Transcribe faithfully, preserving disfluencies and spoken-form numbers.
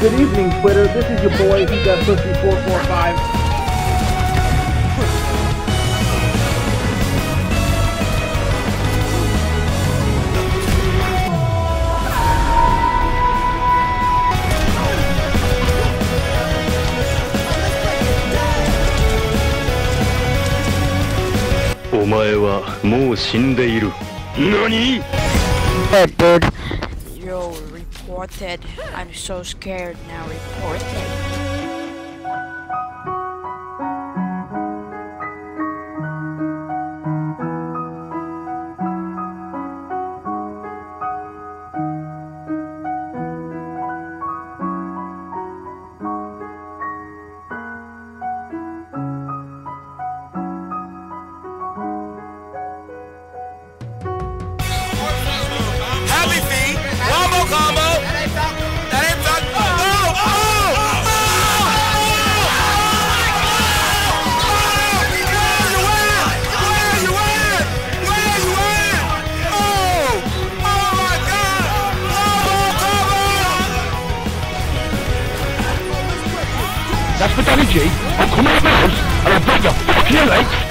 Good evening, Twitter. This is your boy, He Got Pussy four four five. お前はもう死んでいる。何? Hey, dude. Yo, reported. I'm so scared now. Reported. That's for Danny G. I'll come out of my house and I'll bet you fucking late.